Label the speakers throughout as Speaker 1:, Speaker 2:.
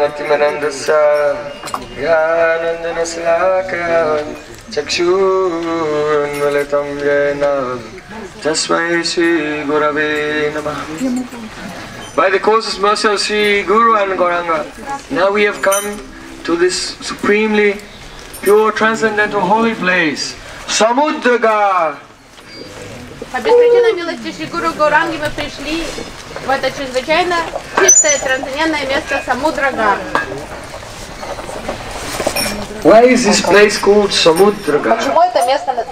Speaker 1: Jnanatimanandasya Jnanandanaslakaya Chakshurunmilitam Yena Tasmai Shri Gurave Namaha. By the causeless mercy of Sri Guru and Gauranga, now we have come to this supremely pure, transcendental, holy place, Samudragar.
Speaker 2: По беспричинной милости Шри Гуру Гауранги мы пришли в это чрезвычайно чистое, трансцендентное место Самудрагар.
Speaker 1: Why is this place called Samudragar?
Speaker 2: Почему это место...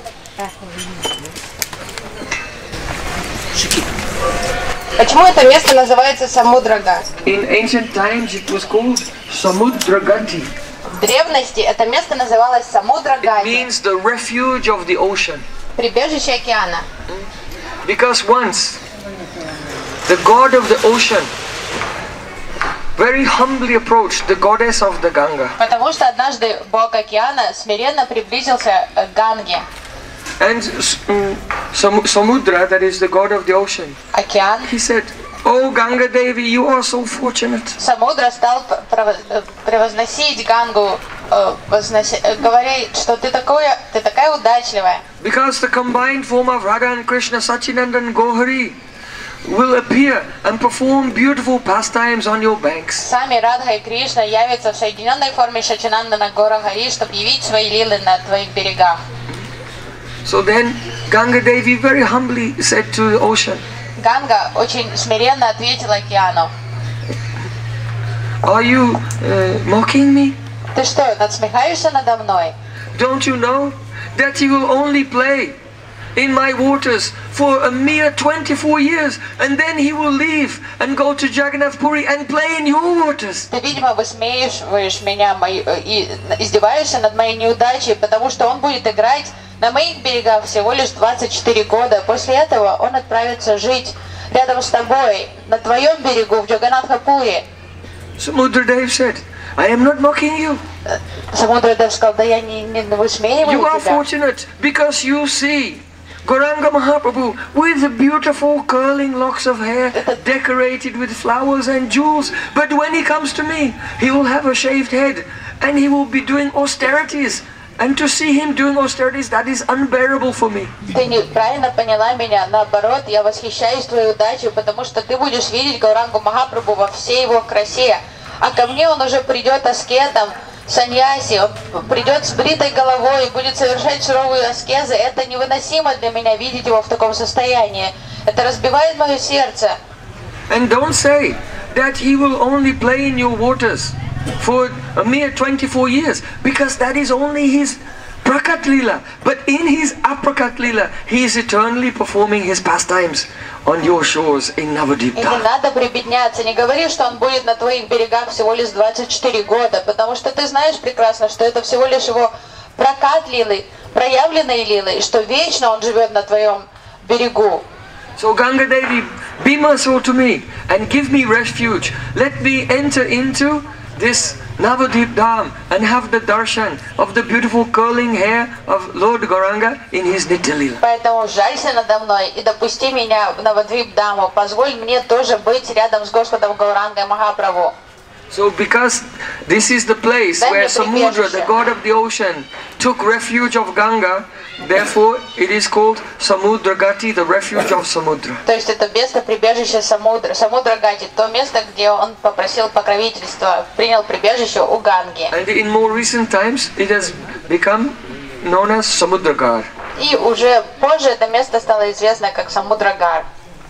Speaker 2: Почему это место называется Самудрагар?
Speaker 1: In ancient times it was called Samudragati.
Speaker 2: В древности это место называлось
Speaker 1: It
Speaker 2: Самудрагати,
Speaker 1: means the refuge of the ocean.
Speaker 2: прибежище океана.
Speaker 1: Because once the god of the ocean very humbly approached the goddess of the Ganga.
Speaker 2: Потому что однажды бог океана смиренно приблизился к Ганге.
Speaker 1: And Samudra, that is the god of the ocean,
Speaker 2: Океан.
Speaker 1: he said, "Oh Ganga Devi, you are so fortunate.
Speaker 2: Самудра стал превозносить Гангу, говоря, что ты такая удачливая.
Speaker 1: Because the combined form of Radha and Krishna, Sachinandan Gohari, will appear and perform beautiful pastimes on your banks."
Speaker 2: Сами Радха и Кришна явятся в соединенной форме Шачинандана Гора Хари, чтобы явить свои лилы на твоих берегах.
Speaker 1: So then Ganga Devi very humbly said to the ocean,
Speaker 2: Ганга очень смиренно ответила океану:
Speaker 1: "Are you mocking me?
Speaker 2: ты что, надсмехаешься надо мной?
Speaker 1: Don't you know that he will only play in my waters for a mere 24 years and then he will leave and go to Jagannath Puri and play in your waters?"
Speaker 2: Ты, видимо, высмеиваешь меня и издеваешься над моей неудачей, потому что он будет играть на моих берегах всего лишь 24 года. После этого он отправится жить рядом с тобой, на твоем берегу, в Джаганнатха-Пури.
Speaker 1: Samudradev said, "I am not mocking you.
Speaker 2: Самудрадев сказал: да я не высмеиваю
Speaker 1: You are
Speaker 2: тебя.
Speaker 1: fortunate because you see Gauranga Mahaprabhu with the beautiful curling locks of hair decorated with flowers and jewels. But when he comes to me, he will have a shaved head and he will be doing austerities. And to see him doing austerities, that is unbearable for me."
Speaker 2: Ты неправильно поняла меня. Наоборот, я восхищаюсь твоей удачей, потому что ты будешь видеть Гаурангу Махапрабху во всей его красе. А ко мне он уже придет аскетом, саньяси, он придет с бритой головой и будет совершать суровые аскезы. Это невыносимо для меня видеть его в таком состоянии. Это разбивает мое сердце.
Speaker 1: And don't say that he will only play in your waters for a mere 24 years, because that is only his Prakat Lila. But in his Aprakat Lila, he is eternally performing his pastimes on your shores in Navadip.
Speaker 2: И не надо прибедняться, не говори, что он будет на твоих берегах всего лишь 24 года, потому что ты знаешь прекрасно, что это всего лишь его прокат лилы, проявленные лилы, и что вечно он живет на твоем берегу.
Speaker 1: So Ganga Devi, be merciful to me and give me refuge. Let me enter into this Navadip Dham and have the darshan of the beautiful curling hair of Lord Gauranga in his Nitya Lila.
Speaker 2: Поэтому жалься надо мной и допусти меня в Навадвип Даму. Позволь мне тоже быть рядом с Господом Гаурангой Махапрабху.
Speaker 1: So because this is the place where Samudra, the god of the ocean, took refuge of Ganga, therefore it is called Samudragati, the refuge of Samudra.
Speaker 2: То есть это место прибежища Самудрагати, то место, где он попросил покровительства, принял прибежище у Ганги.
Speaker 1: And in more recent times it has become known as Samudragar.
Speaker 2: И уже позже это место стало известно как Самудрагар.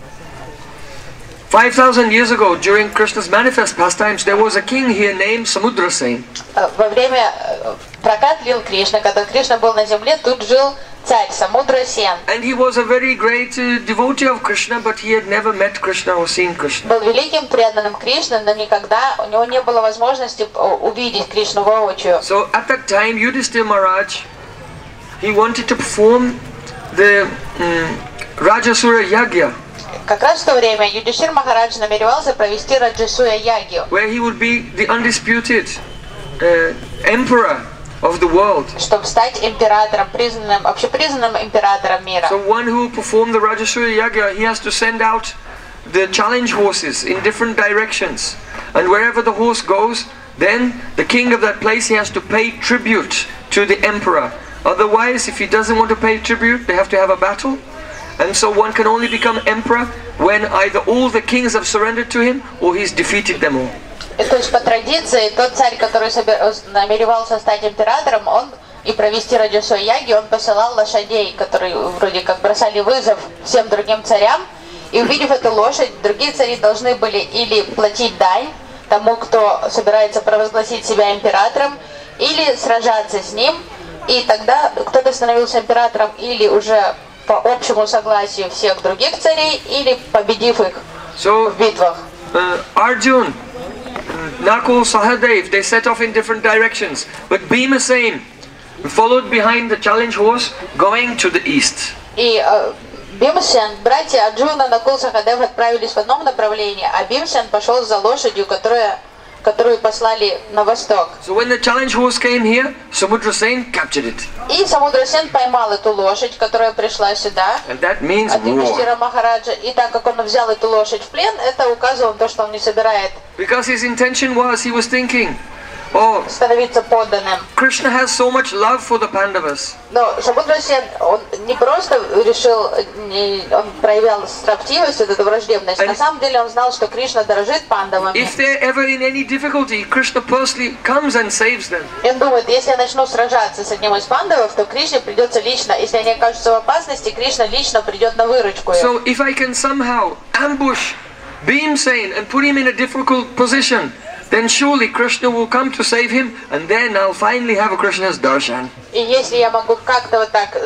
Speaker 1: 5,000 years ago, during Krishna's manifest pastimes, there was a king here named Samudrasen.
Speaker 2: Во время прокат лил Кришны, когда Кришна был на земле, тут жил царь Самудрасен.
Speaker 1: And he was a very great devotee of Krishna, but he had never met Krishna or seen Krishna.
Speaker 2: Был великим преданным Кришны, но никогда у него не было возможности увидеть Кришну воочию.
Speaker 1: So at that time, Yudhishthira Maharaj, he wanted to perform the Rajasura Yagya.
Speaker 2: Как раз в то время Юдишир Махарадж намеревался провести Раджасуя Ягью,
Speaker 1: where he would be the undisputed emperor of the world.
Speaker 2: Чтобы стать императором, общепризнанным императором мира.
Speaker 1: So one who will perform the Rajasuya Yagya, he has to send out the challenge horses in different directions. And wherever the horse goes, then the king of that place, he has to pay tribute to the emperor. Otherwise, if he doesn't want to pay tribute, they have to have a battle. And so one can only become emperor when either all the kings have surrendered to him or he's defeated them all.
Speaker 2: То есть по традиции тот царь, который намеревался стать императором, он и провести Раджасой яги, он посылал лошадей, которые вроде как бросали вызов всем другим царям. И увидев эту лошадь, другие цари должны были или платить дань тому, кто собирается провозгласить себя императором, или сражаться с ним. И тогда кто-то становился императором или уже по общему согласию всех других царей, или победив их в битвах.
Speaker 1: Arjun, Nakul, Sahadev, they set off in different directions. But Bhimasen followed behind the challenge horse, going to the east.
Speaker 2: И Бимсен, братья Арджуна, Накул, Сахадев отправились в одном направлении, а Бимсен пошел за лошадью, которую послали на восток.
Speaker 1: So when the challenge horse came here, Samudrasen captured it.
Speaker 2: И Самудрасен поймал эту лошадь, которая пришла сюда.
Speaker 1: And that means
Speaker 2: от Юдхиштира Махараджа. И так как он взял эту лошадь в плен, это указывало на то, что он не собирает.
Speaker 1: Because his intention was, he was thinking,
Speaker 2: становиться подданным.
Speaker 1: Krishna has so much love for the Pandavas.
Speaker 2: Но Самудрасен, он не просто решил, он проявлял строптивость, эту враждебность. На самом деле он знал, что Кришна дорожит пандавами.
Speaker 1: If they're ever in any difficulty, Krishna personally comes and saves them.
Speaker 2: И он думает, если я начну сражаться с одним из пандавов, то Кришне придется лично, если они окажутся в опасности, Кришна лично придет на выручку.
Speaker 1: So if I can somehow ambush Bhimsen and put him in a difficult position, then surely Krishna will come to save him, and then I'll finally have a Krishna's darshan.
Speaker 2: И если я могу как-то вот так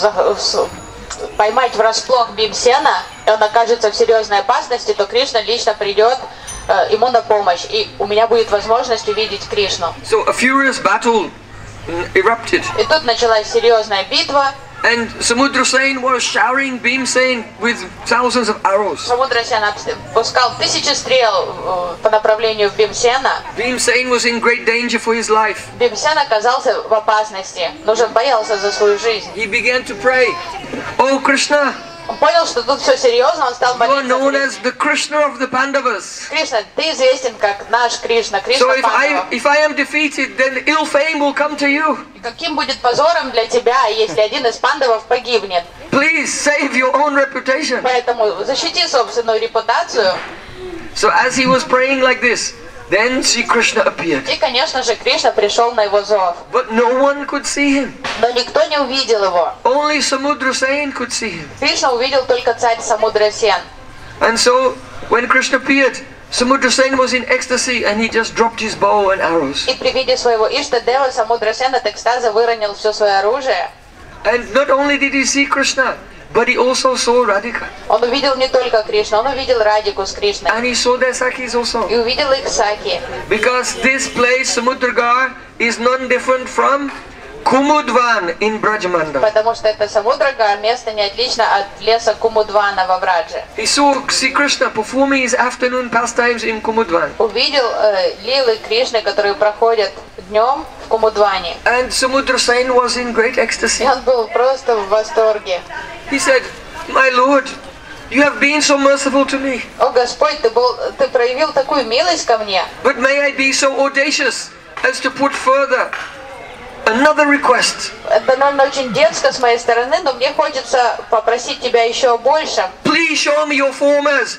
Speaker 2: поймать врасплох Бимсена, и он окажется в серьезной опасности, то Кришна лично придет ему на помощь, и у меня будет возможность увидеть Кришну.
Speaker 1: So a furious battle erupted.
Speaker 2: И тут началась серьезная битва.
Speaker 1: And Samudrasen was showering Bhimsen with thousands of arrows.
Speaker 2: Самудрасен пускал тысячи стрел по направлению в Бимсена.
Speaker 1: Bhimsen was in great danger for his life.
Speaker 2: Бимсен оказался в опасности, но уже боялся за свою жизнь.
Speaker 1: He began to pray, "Oh Krishna,
Speaker 2: он понял, что тут все серьезно, он стал молиться.
Speaker 1: You are known as the Krishna of the Pandavas.
Speaker 2: Кришна, ты известен как наш Кришна, Кришна Пандава.
Speaker 1: So if I am defeated, then ill fame will come to you.
Speaker 2: И каким будет позором для тебя, если один из пандавов погибнет?
Speaker 1: Please save your own reputation.
Speaker 2: Поэтому защити собственную репутацию.
Speaker 1: So as he was praying like this, then Sri Krishna appeared.
Speaker 2: И, конечно же, Кришна пришел на его зов.
Speaker 1: But no one could see him.
Speaker 2: Но никто не увидел его.
Speaker 1: Only Samudrasen could see him.
Speaker 2: Кришна увидел только царь Самудрасен.
Speaker 1: And so when Krishna appeared, Samudrasen was in ecstasy and he just dropped his bow and arrows.
Speaker 2: И при виде своего Иштадева Самудрасен от экстаза выронил все свое оружие.
Speaker 1: And not only did he see Krishna, but he also saw Radhika.
Speaker 2: Он увидел не только Кришну, он увидел Радику с Кришной.
Speaker 1: And he saw their Sakhis also.
Speaker 2: И увидел их Саки.
Speaker 1: Because this place, Samudragar, is none different from Kumudvan in Brajamanda.
Speaker 2: Потому что это Самудрага, место не отлично от леса Кумудвана во Брадже.
Speaker 1: He saw Sri Krishna performing his afternoon pastimes in Kumudvan.
Speaker 2: Увидел лилы Кришны, которые проходят днем в Кумудване.
Speaker 1: And Samudrasen was in great ecstasy.
Speaker 2: И он был просто в восторге.
Speaker 1: He said, "My Lord, you have been so merciful to me.
Speaker 2: О Господь, ты проявил такую милость ко мне.
Speaker 1: But may I be so audacious as to put further another request.
Speaker 2: Это, наверное, очень дерзко с моей стороны, но мне хочется попросить тебя еще больше.
Speaker 1: Please show me your form as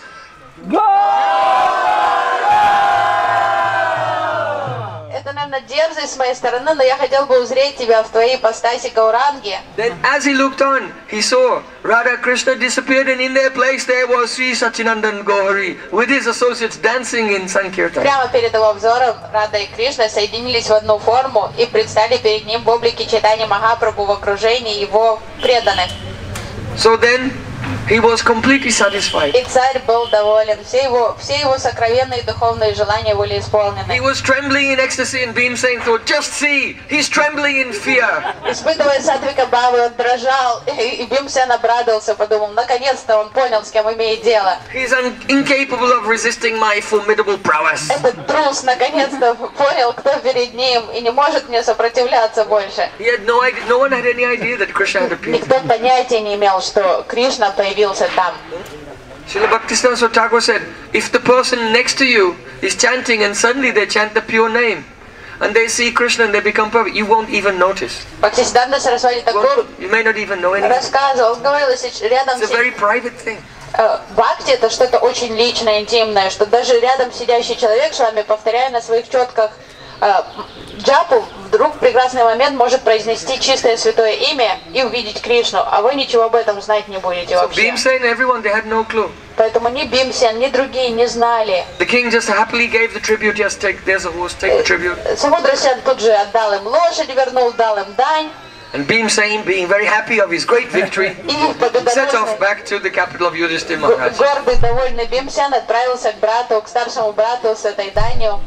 Speaker 2: Это, наверное, дерзость с моей стороны, но я хотел бы узреть тебя в твоей ипостаси Гауранги.
Speaker 1: Then as he looked on, he saw Radha Krishna disappeared, and in their place there was Sri Sachinandan Gauri with his associates dancing in Sankirtan.
Speaker 2: Прямо перед его взором Рада и Кришна соединились в одну форму и предстали перед ним в облике Чайтаньи Махапрабху в окружении его преданных.
Speaker 1: So then he was completely satisfied.
Speaker 2: И царь был доволен, все его сокровенные духовные желания были исполнены.
Speaker 1: He was trembling in ecstasy, and Bhimsen thought, "Just see, he's trembling in fear."
Speaker 2: Испытывая сатвика бхавы, он дрожал, и Бимсен обрадовался, подумал, наконец-то он понял, с кем имеет дело.
Speaker 1: He's incapable of resisting my formidable prowess.
Speaker 2: Этот трус наконец-то понял, кто перед ним, и не может мне сопротивляться больше.
Speaker 1: He had no idea, no one had any idea that Krishna had appeared.
Speaker 2: Никто понятия не имел, что Кришна появился там.
Speaker 1: Srila Bhaktisiddhanta Saraswati Thakur said, if the person next to you is chanting and suddenly they chant the pure name, and they see Krishna and they become perfect, you won't even notice.
Speaker 2: Бхактисиддханта Сарасвати Такур
Speaker 1: You may not even know anything.
Speaker 2: рассказывал, он говорил, если рядом
Speaker 1: It's a very private thing.
Speaker 2: бхакти это что-то очень личное, интимное, что даже рядом сидящий человек с вами, повторяя на своих четках джапу, вдруг в прекрасный момент может произнести чистое святое имя и увидеть Кришну, а вы ничего об этом знать не будете
Speaker 1: So
Speaker 2: вообще.
Speaker 1: Bhimsen and everyone, they had no clue.
Speaker 2: Поэтому ни Бимсен, ни другие не знали.
Speaker 1: The king just happily gave the tribute. Yes, there's a horse, take the tribute.
Speaker 2: Самудрасен тут же отдал им лошадь, вернул, дал им дань.
Speaker 1: And Bhimsen, being very happy of his great victory,
Speaker 2: И
Speaker 1: set off back to the capital of Yudhishthira Maharaj.
Speaker 2: гордый, довольный Бимсен отправился к брату, к старшему брату с этой данью.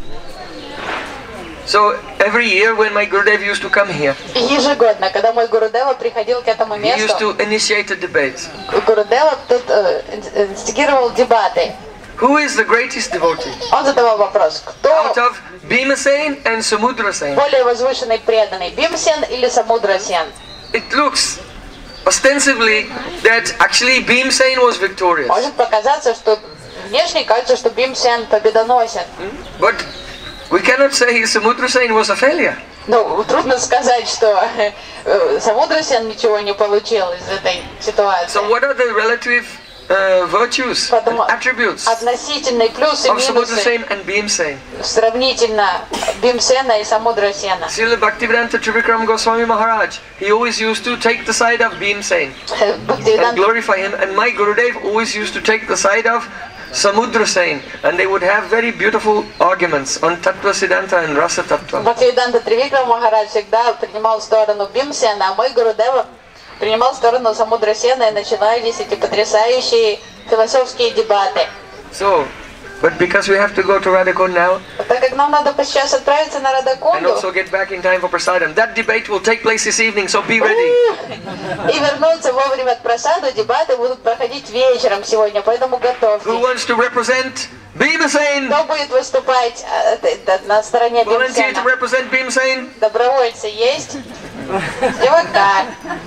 Speaker 1: So every year when my Gurudev used to come here,
Speaker 2: И ежегодно, когда мой Гурудева приходил к этому
Speaker 1: he used
Speaker 2: месту,
Speaker 1: to initiate a debate.
Speaker 2: Гурудева тут инстагировал дебаты.
Speaker 1: Who is the greatest devotee?
Speaker 2: Он задавал вопрос,
Speaker 1: Out
Speaker 2: кто
Speaker 1: of Bhimasen and Samudrasen.
Speaker 2: более возвышенный преданный, Бимсен или Самудрасен?
Speaker 1: It looks ostensibly that actually Bhimsen was victorious.
Speaker 2: Может показаться, что внешне кажется, что Бимсен победоносен.
Speaker 1: But we cannot say Samudrasen was a failure.
Speaker 2: Ну, трудно сказать, что Самудрасен ничего не получил из этой ситуации.
Speaker 1: So what are the relative virtues and
Speaker 2: Поэтому
Speaker 1: attributes
Speaker 2: относительные плюсы и
Speaker 1: of
Speaker 2: минусы
Speaker 1: Samudrasen and Bhimsen?
Speaker 2: сравнительно Бимсена и Самудрасена.
Speaker 1: Srila Bhaktivedanta Trivikram Goswami Maharaj, he always used to take the side of Bhimsen and
Speaker 2: Бхактивиданта
Speaker 1: glorify him, and my Gurudev always used to take the side of Samudrasen, and they would have very beautiful arguments on Tattva Siddhanta and Rasa Tattva.
Speaker 2: Тривикрам Махарадж всегда принимал сторону Бимсена, а мой Гурудева принимал сторону Самудрасена, и начинались эти потрясающие философские дебаты.
Speaker 1: So, but because we have to go to Radhakund now,
Speaker 2: Так как нам надо сейчас отправиться на
Speaker 1: and
Speaker 2: Радакунду
Speaker 1: also get back in time for Prasadam, that debate will take place this evening, so be ready.
Speaker 2: и вернуться вовремя к просаду, дебаты будут проходить вечером сегодня, поэтому
Speaker 1: Who
Speaker 2: готовьтесь.
Speaker 1: wants to represent Bhimsen?
Speaker 2: Кто будет выступать на стороне
Speaker 1: Volunteer to
Speaker 2: Бимсена?
Speaker 1: represent Bhimsen?
Speaker 2: Добровольцы есть? Девака.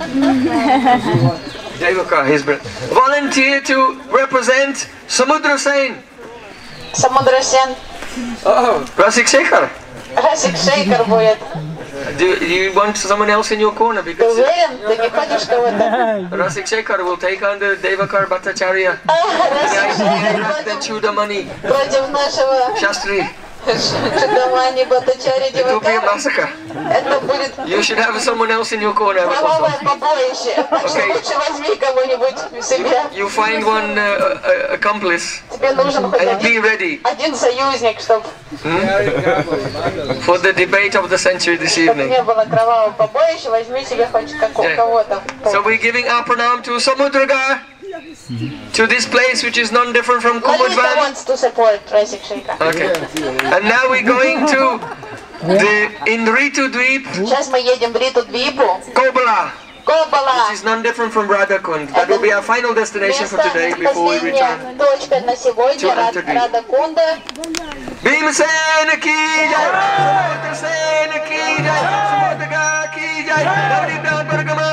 Speaker 1: Devaka, his brother. Volunteer to represent Samudrasen.
Speaker 2: Самудрасен.
Speaker 1: Oh, Rasik Shekhar.
Speaker 2: Расик Шейкар будет.
Speaker 1: Do you want someone else in your corner?
Speaker 2: Ты
Speaker 1: Because
Speaker 2: уверен? Ты не хочешь кого-то?
Speaker 1: Rasik Shekhar will take on the Devakar Bhattacharya.
Speaker 2: Расик Шейкар
Speaker 1: The Chudamani
Speaker 2: против нашего
Speaker 1: Shastri.
Speaker 2: Чудамани Бхаттачарьи
Speaker 1: It will be a
Speaker 2: Девакара.
Speaker 1: massacre.
Speaker 2: Это будет
Speaker 1: You should have someone else in your corner.
Speaker 2: кровавое
Speaker 1: Also.
Speaker 2: побоище. Так что
Speaker 1: Okay.
Speaker 2: лучше возьми кого-нибудь себе.
Speaker 1: You find one accomplice
Speaker 2: Тебе нужен хоть
Speaker 1: and be
Speaker 2: один,
Speaker 1: ready
Speaker 2: один союзник, чтобы
Speaker 1: for the debate of the century this evening.
Speaker 2: не было кровавого побоища. Возьми себе хоть
Speaker 1: Yeah.
Speaker 2: кого-то.
Speaker 1: So we're giving our pranam to Samudraga, to this place which is none different from
Speaker 2: Lalita
Speaker 1: Kumudvan.
Speaker 2: wants to support Расик Шейкар.
Speaker 1: Okay. And now we're going to the Indritu Dweep,
Speaker 2: Сейчас мы едем в Риту Двипу.
Speaker 1: Kobala,
Speaker 2: Кобала.
Speaker 1: which is none different from Radhakund. That will be our final destination for today before we return.
Speaker 2: Последняя точка на сегодня.
Speaker 1: to Antardweep.
Speaker 2: Радакунда.
Speaker 1: Bhimsen ki jai, Samudrasen ki jai, Samudraga ki jai, Navadipyam Paragama